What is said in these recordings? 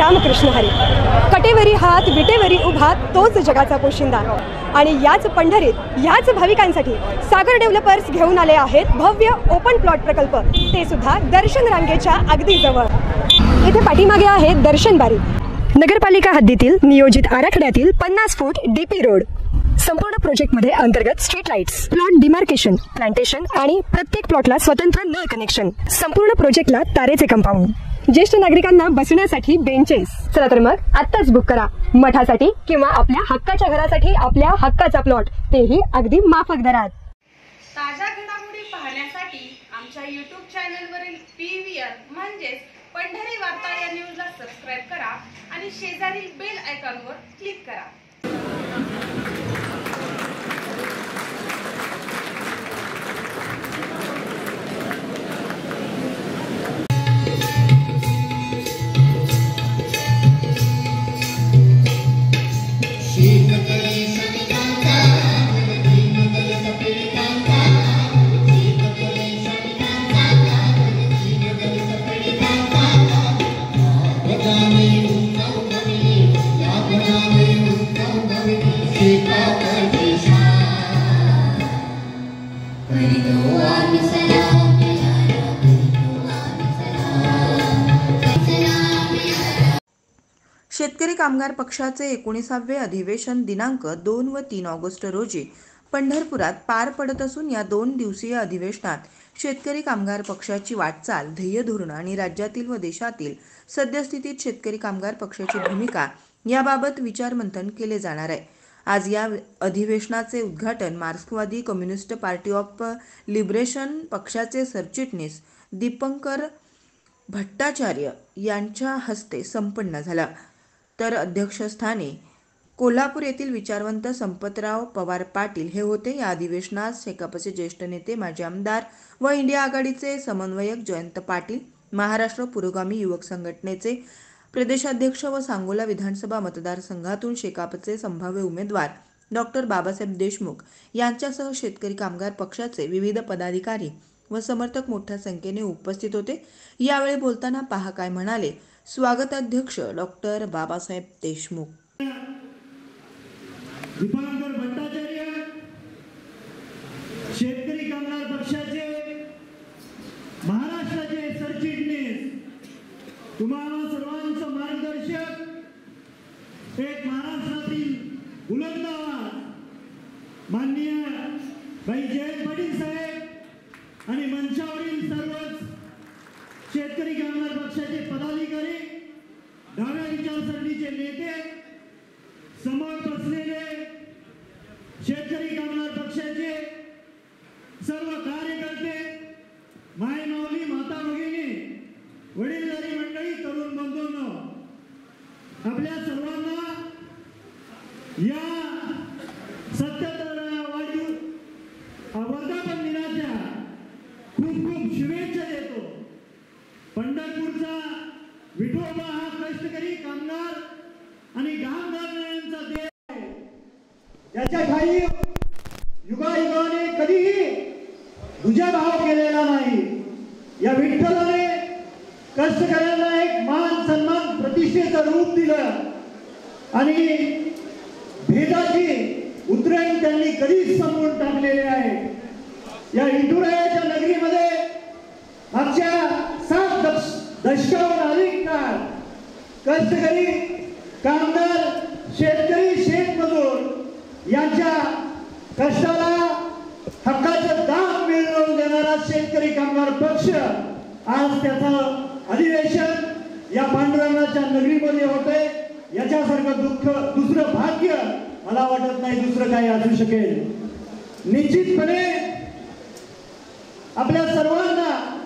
रामकृष्ण हरी. कटेवरी हात विटेवरी उभा तोच जगाचा पोशिंदा. आणि याच पंढरीत याच भाविकांसाठी सागर डेव्हलपर्स घेऊन आले आहेत भव्य ओपन प्लॉट प्रकल्प, ते सुद्धा दर्शन रांगेच्या अगदी जवळ. इथे पाठीमागे आहे दर्शन बारी. नगरपालिका हद्दीतील नियोजित आराखड्यातील 50 फूट डीपी रोड. संपूर्ण प्रोजेक्टमध्ये अंतर्गत street lights, plot demarcation, plantation आणि प्रत्येक प्लॉटला स्वतंत्र नळ कनेक्शन. संपूर्ण प्रोजेक्टला तारेचे कंपाऊंड. ज्येष्ठ नागरिकांना बसण्यासाठी बेंचेस. चला तर मग आत्ताच बुक करा मठासाठी किंवा आपल्या हक्काच्या घरासाठी आपल्या हक्काचा प्लॉट, तेही अगदी माफक दरात. ताज्या घडामोडी पाहण्यासाठी आमच्या YouTube चॅनलवरील PVR म्हणजेच पंढरी वार्ता या न्यूजला सबस्क्राइब करा आणि शेजारील बेल आयकॉनवर क्लिक करा. शेतकरी कामगार पक्षाचे 19वे अधिवेशन दिनांक 2 व 3 ऑगस्ट रोजी पंढरपुरात पार पडत असून या 2 दिवसीय अधिवेशनात शेतकरी कामगार पक्षाची वाटचाल, ध्येय धोरण आणि राज्यातील व देशातील सद्यस्थितीत शेतकरी कामगार पक्षाची भूमिका याबाबत विचारमंथन केले जाणार आहे. आज या अधिवेशनाचे उद्घाटन मार्क्सवादी कम्युनिस्ट पार्टी ऑफ लिबरेशन पक्षाचे सरचिटणीस दीपंकर भट्टाचार्य यांच्या हस्ते संपन्न झाला. तर अध्यक्षस्थानी कोल्हापूर येथील विचारवंत संपतराव पवार पाटील हे होते. या अधिवेशनात शेकापचे ज्येष्ठ नेते, माजी आमदार व इंडिया आघाडीचे समन्वयक जयंत पाटील, महाराष्ट्र पुरोगामी युवक संघटनेचे प्रदेशाध्यक्ष व सांगोला विधानसभा मतदारसंघातून शेकापचे संभाव्य उमेदवार डॉक्टर बाबासाहेब देशमुख यांच्यासह शेतकरी कामगार पक्षाचे विविध पदाधिकारी व समर्थक मोठ्या संख्येने उपस्थित होते. यावेळी बोलताना पहा काय म्हणाले स्वागताध्यक्ष डॉक्टर बाबासाहेब देशमुख. दीपंकर भट्टाचार्य शेतकरी कामगार पक्षाचे महाराष्ट्राचे सरचिटणीस, तुम्हाला सर्वांचं मार्गदर्शक, एक महाराष्ट्रातील बुलंद आवाज माननीय भाई जयंत पाटील साहेब आणि मंचावरील सर्वच शेतकरी कामगार पक्षाचे पदाधिकारी, डाव्या विचारसरणीचे नेते, समोर बसलेले शेतकरी कामगार पक्षाचे सर्व कार्यकर्ते, माय माऊली, माता भगिनी, वडीलधारी मंडळी, तरुण बंधूंनो, आपल्या सर्वांना या 77व्या वर्धापन दिनाच्या खूप खूप शुभेच्छा देतो. पंढरपूरचा विठोबा हा कष्टकरी कामगार आणि कामगारांचा देव आहे. याच्या खाली युगायुगाने कधीही दुजाभाव केलेला नाही. या विठ्ठलाने कष्टकऱ्यांना एक मान सन्मान प्रतिष्ठेचं रूप दिलं आणि भेदाची उतरण त्यांनी कधीच समोर टाकलेले आहे. या विठुरायाच्या नगरीमध्ये मागच्या 7 दशकाहून अधिक काळ कष्टकरी कामगार, शेतकरी, शेतमजूर यांच्या कष्टाला हक्काचं दाम मिळवून देणारा शेतकरी कामगार पक्ष आज त्याचं अधिवेशन या पांडुरंगाच्या नगरीमध्ये होते. याच्यासारखं दुःख, दुसरं भाग्य मला वाटत नाही दुसरं काही असू शकेल. निश्चितपणे आपल्या सर्वांना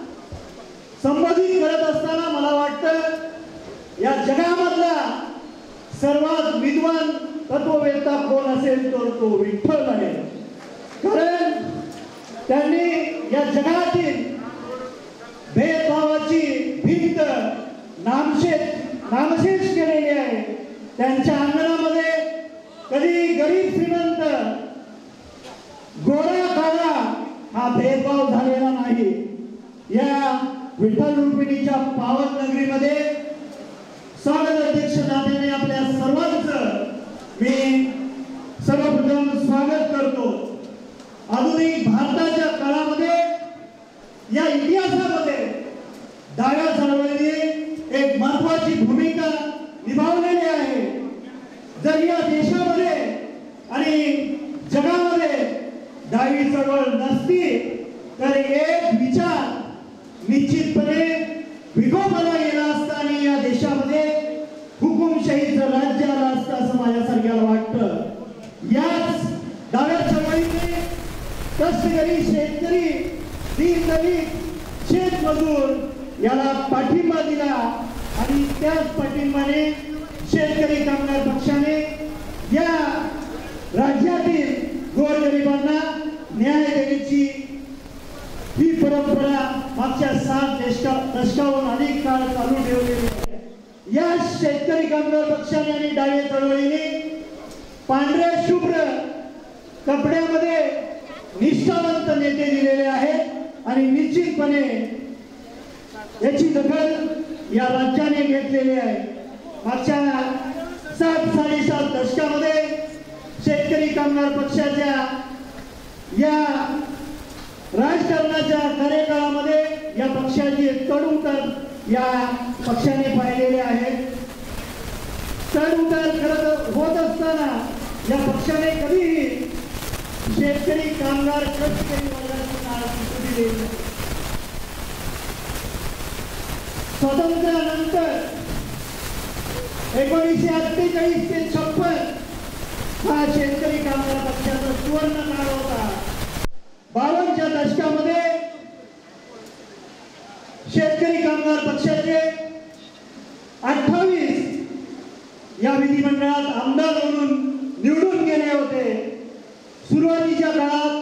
संबोधित करत असताना मला वाटतं या जगामधला सर्वात विद्वान तत्ववेत्ता कोण असेल तर तो विठ्ठल आहे. कारण त्यांनी या जगातील भेदभावाची भिंत नामशेष केलेली आहे. त्यांच्या अंगणामध्ये कधी गरीब श्रीमंत, गोरा काळा हा भेदभाव झालेला नाही. या विठ्ठल रुक्मिणीच्या पावन नगरीमध्ये स्वागत पक्षाने आपल्या सर्वांचं मी सर्वप्रथम स्वागत करतो। आधुनिक भारताच्या काळामध्ये या इतिहासामध्ये डाव्या चळवळीने एक महत्त्वाची भूमिका निभावलेली आहे। जर या देशामध्ये आणि जगामध्ये डावी चळवळ नसती तर एक विचार निश्चितपणे विकोपाला गेला असता आणि या देशामध्ये हुकुमशाहीचं राज्य आलं असतं असं माझ्यासारख्याला वाटतं। याच डाव्या चळवळीने कष्टकरी शेतकरी दीनदलित शेतमजूर याला पाठिंबा दिला आणि त्याच पाठिंबाने शेतकरी कामगार पक्षाने या राज्यातील गोरगरिबांना न्याय देण्याची ही परंपरा मागच्या 7 दशकाहून अधिक काळ चालू ठेवलेली आहे। या शेतकरी कामगार पक्षाने आणि डाव्या चळवळीने पांढऱ्या शुभ्र कपड्यामध्ये निष्ठावंत नेते दिलेले आहेत आणि निश्चितपणे याची दखल या राज्याने घेतलेली आहे। मागच्या 7-7.5 दशकामध्ये शेतकरी कामगार पक्षाच्या या राजकारणाच्या कार्यकाळामध्ये या पक्षाचे चढ-उतार या पक्षाने पाहिलेले आहेत। चढ-उतार करत होत असताना या पक्षाने कधीही शेतकरी कामगार कष्टकरी वर्गाची नाळ दिली नाही। स्वातंत्र्यानंतर 1948 ते 56 हा शेतकरी कामगार पक्षाचा सुवर्ण काळ होता। 52च्या दशकामध्ये शेतकरी कामगार पक्षाचे 28 या विधिमंडळात आमदार म्हणून निवडून गेले होते। सुरुवातीच्या काळात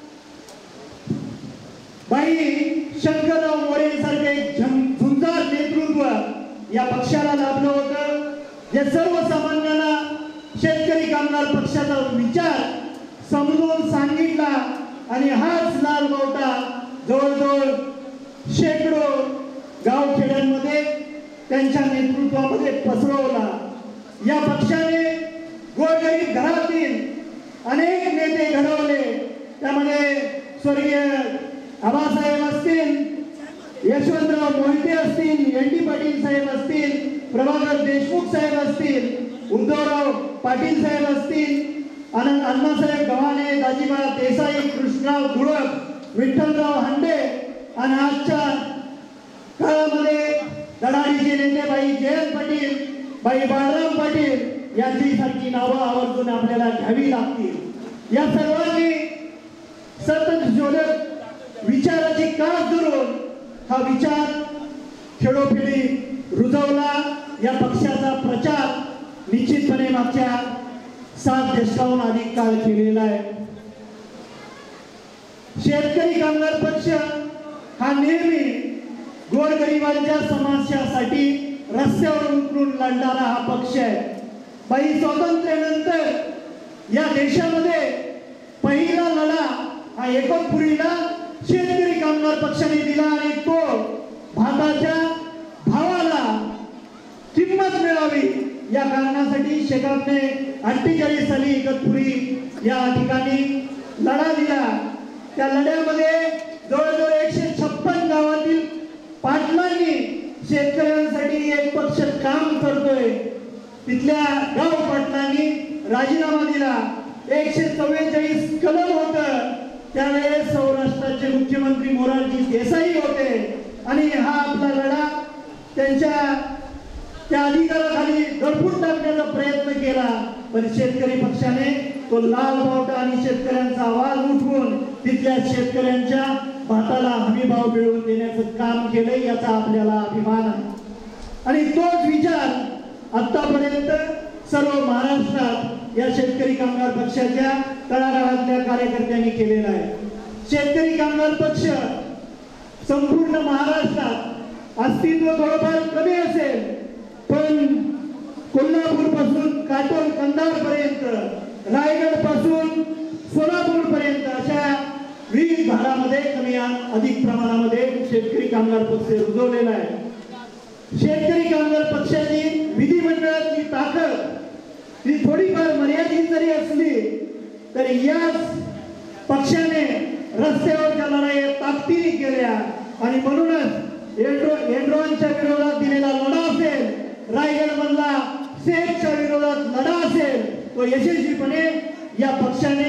बाई शंकरराव मोरे सारखे एक झुंजार नेतृत्व या पक्षाला लाभलं होतं, जे सर्वसामान्यांना शेतकरी कामगार पक्षाचा विचार समजून सांगितला आणि हाच लाल बावटा जवळजवळ शेकडो गावखेड्यांमध्ये त्यांच्या नेतृत्वामध्ये पसरवला। या पक्षाने गोरगरीब घरातील अनेक नेते घडवले, त्यामध्ये स्वर्गीय आबासाहेब असतील, यशवंतराव मोहिते असतील, एन.डी. पाटील साहेब असतील, प्रभाकर देशमुख साहेब असतील, उद्धवराव पाटील साहेब असतील, अण्णासाहेब गव्हाणे, दाजीबा देसाई, कृष्णराव धुळक, विठ्ठलराव हांडे आणि आजच्या काळामध्ये धडाडीचे नेते बाई जयंत पाटील, बाई बाळराम पाटील यांची सारखी नावं आवर्जून आपल्याला घ्यावी लागतील। या सर्वांनी सतत ज्वलक विचाराची कास धरून हा विचार खेडोखेडी रुजवला। या पक्षाचा प्रचार निश्चितपणे मागच्या 7 दशकाहून अधिक काळ केलेला आहे। शेतकरी कामगार पक्ष हा नेहमी गोरगरिबांच्या समस्यासाठी रस्त्यावर उतरून लढणारा हा पक्ष आहे। बाई स्वातंत्र्यानंतर या देशामध्ये पहिला लढा हा एकोणपुरीला शेतकरी कामगार पक्षाने दिला आणि तो भाताच्या भावाला किंमत मिळावी या कारणासाठी शेकापने 48 साली एकतपुरी या ठिकाणी लढा दिला। त्या लढ्यामध्ये जवळजवळ 156 गावातील पाटलांनी शेतकऱ्यांसाठी एक पक्ष काम करतोय, तिथल्या गाव पाटलांनी राजीनामा दिला। 144 कलम होतं, त्यावेळेस सौराष्ट्राचे मुख्यमंत्री मोरारजी देसाई होते आणि हा आपला लढा त्यांच्या त्या अधिकाराखाली दडपून टाकण्याचा प्रयत्न केला, पण शेतकरी पक्षाने तो लाल बावटा आणि शेतकऱ्यांचा आवाज उठवून तिथल्या शेतकऱ्यांच्या भाताला हमीभाव मिळवून देण्याचं काम केलंय, याचा आपल्याला अभिमान आहे। आणि तोच विचार आतापर्यंत सर्व महाराष्ट्रात या शेतकरी कामगार पक्षाच्या तळागाळातल्या कार्यकर्त्यांनी केलेला आहे। शेतकरी कामगार पक्ष संपूर्ण महाराष्ट्रात अस्तित्व थोडंफार कमी असेल, पण कोल्हापूर पासून काटोल कंधार पर्यंत, रायगड पासून सोलापूर पर्यंत अशा विविध भागामध्ये कमी अधिक प्रमाणामध्ये शेतकरी कामगार पक्ष रुजवलेला आहे। शेतकरी कामगार पक्षाची विधिमंडळातली ताकद ही थोडीफार मर्यादित जरी असली तरी याच पक्षाने रस्त्यावरच्या लढाई ताकदीने केल्या आणि म्हणूनच एन्ड्रॉनच्या विरोधात दिलेला लढा असेल, रायगड मधला सेफच्या विरोधात लढा असेल, तो यशस्वीपणे या पक्षाने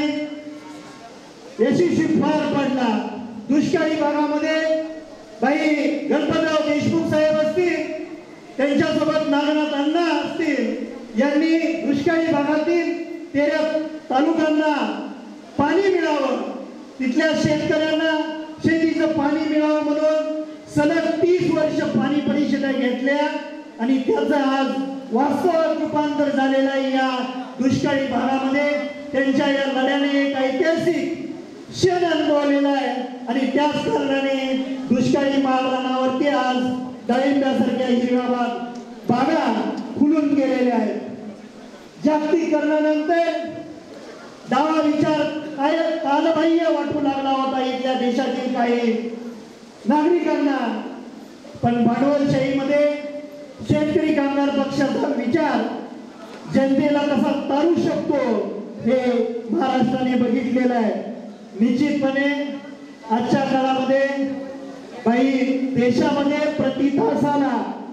यशस्वी पार पाडला. दुष्काळी भागामध्ये बाई गणपतराव देशमुख साहेब असतील, त्यांच्यासोबत नागनाथ अण्णा असतील, यांनी दुष्काळी भागातील 13 तालुक्यांना पाणी मिळावं, तिथल्या शेतकऱ्यांना शेतीचं पाणी मिळावं म्हणून सलग 30 वर्ष पाणी परिषदा घेतल्या आणि त्याचं आज वास्तवात रूपांतर झालेलं आहे. या दुष्काळी भागामध्ये त्यांच्या या लढ्याने एक ऐतिहासिक क्षण अनुभवलेला आहे आणि त्याच कारणाने दुष्काळी माळरानावरती आज डाळिंब्यासारख्या हिरव्या बागा फुलून गेलेल्या आहेत. जागतिकीकरणानंतर डावा विचार काय कालबाह्य वाटू लागला होता इथल्या देशातील काही नागरिकांना, पण भांडवलशाहीमध्ये शेतकरी कामगार पक्षाचा विचार जनतेला कसा तारू शकतो हे महाराष्ट्राने बघितलेलं आहे. निश्चितपणे आजच्या काळामध्ये बाई देशामध्ये प्रति तासाला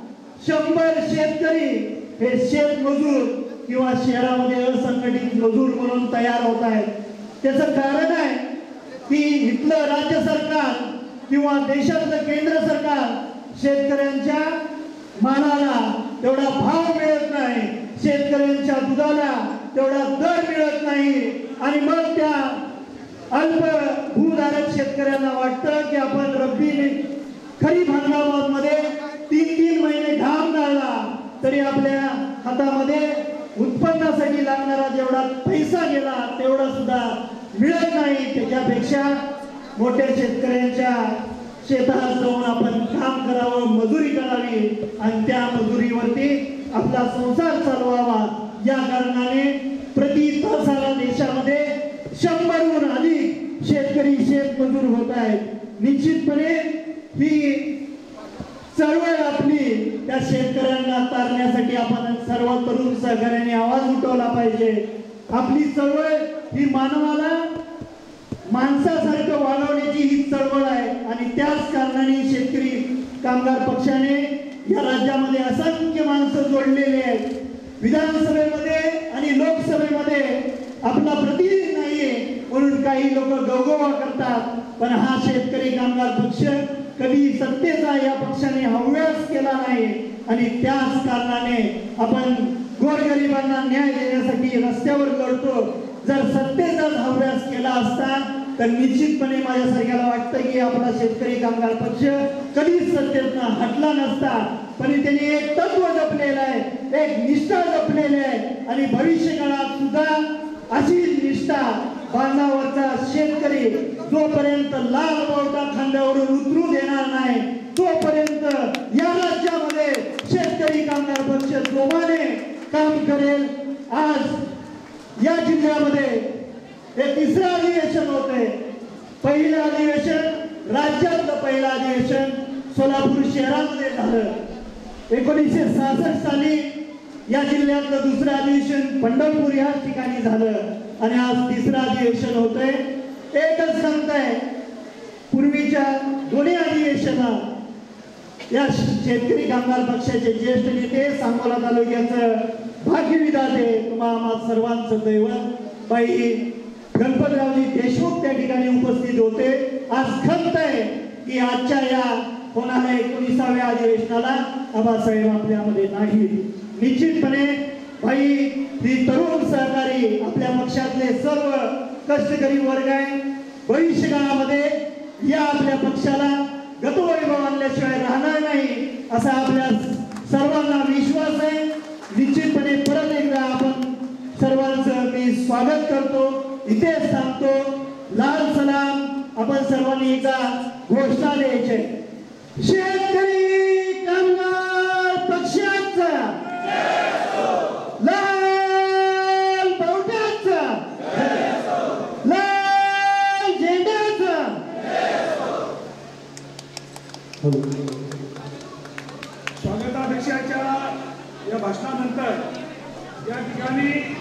100 शेतकरी हे शेतमजूर किंवा शहरामध्ये असंघटित मजूर म्हणून तयार होत आहेत. त्याचं कारण आहे की इथलं राज्य सरकार किंवा देशातलं केंद्र सरकार शेतकऱ्यांच्या मालाला तेवढा भाव मिळत नाही, शेतकऱ्यांच्या दुधाला तेवढा दर मिळत नाही आणि मग त्या अल्प भूधारक शेतकऱ्यांना वाटतं की आपण रब्बी खरीप हंगामामध्ये 3-3 महिने घाम गाळला तरी आपल्या हातामध्ये उत्पन्नासाठी लागणारा जेवढा पैसा गेला तेवढा सुद्धा मिळत नाही. त्याच्यापेक्षा मोठ्या शेतकऱ्यांच्या शेतात जाऊन आपण काम करावं, मजुरी करावी आणि त्या मजुरीवरती आपला संसार चालवावा. या कारणाने प्रति तासाला देशामध्ये 100हून अधिक शेतकरी शेतमजूर होत आहेत. निश्चितपणे ही चळवळ आपली त्या शेतकऱ्यांना तारण्यासाठी आपण सर्व तरुण सहकार्याने आवाज उठवला पाहिजे. आपली चळवळ ही मानवाला माणसासारखं वागवण्याची ही चळवळ आहे आणि त्याच कारणाने शेतकरी कामगार पक्षाने या राज्यामध्ये असंख्य माणसं जोडलेली आहेत. विधानसभेमध्ये आणि लोकसभेमध्ये आपला प्रतिनिधी नाहीये म्हणून काही लोक गवगवा करतात, पण हा शेतकरी कामगार पक्ष कधी सत्तेचा या पक्षाने हव्यास केला नाही आणि त्याच कारणाने आपण गोरगरिबांना न्याय देण्यासाठी रस्त्यावर लढतो. जर सत्तेचाच हव्यास केला असता तर निश्चितपणे माझ्यासारख्याला वाटतं की आपला शेतकरी कामगार पक्ष कधीच सत्तेतनं हटला नसता. पण त्यांनी एक तत्व जपलेलं आहे, एक निष्ठा जपलेली आहे आणि भविष्य काळात सुद्धा अशी निष्ठा बांधावरचा शेतकरी जोपर्यंत लाल बावटा खांद्यावरून उतरू देणार नाही तोपर्यंत या राज्यामध्ये शेतकरी कामगार पक्ष जोमाने काम करेल. आज या जिल्ह्यामध्ये हे 3रं अधिवेशन होते. पहिलं अधिवेशन राज्यातलं पहिलं अधिवेशन सोलापूर शहरामध्ये झालं. 1966 साली या जिल्ह्यातलं 2रं अधिवेशन पंढरपूर या ठिकाणी झालं आणि आज 3रं अधिवेशन होतंय. एकच सांगताय, पूर्वीच्या दोन्ही अधिवेशनात या शेतकरी कामगार पक्षाचे ज्येष्ठ नेते सांगोला तालुक्याचं भाग्यविधाते तुम्हा सर्वांचं दैवत बाई गणपतरावजी देशमुख त्या ठिकाणी उपस्थित होते. आज खंत आहे की आजच्या या होणाऱ्या 19व्या अधिवेशनाला आबासाहेब आपल्यामध्ये नाही. निश्चितपणे भाई ही तरुण सहकारी आपल्या पक्षातले सर्व कष्टकरी वर्ग आहे. भविष्य काळामध्ये या आपल्या पक्षाला गतवैभव आणल्याशिवाय राहणार नाही असा आपल्या सर्वांना विश्वास आहे. निश्चितपणे परत एकदा आपण सर्वांचं मी स्वागत करतो. इथे सांगतो लाल सलाम. आपण सर्वांनी एकदा घोषणा द्यायची. शेतकरी कामगार पक्षाचा लाल बावट्याचा लाल झेंड्याचा स्वागत झाल्यानंतर या ठिकाणी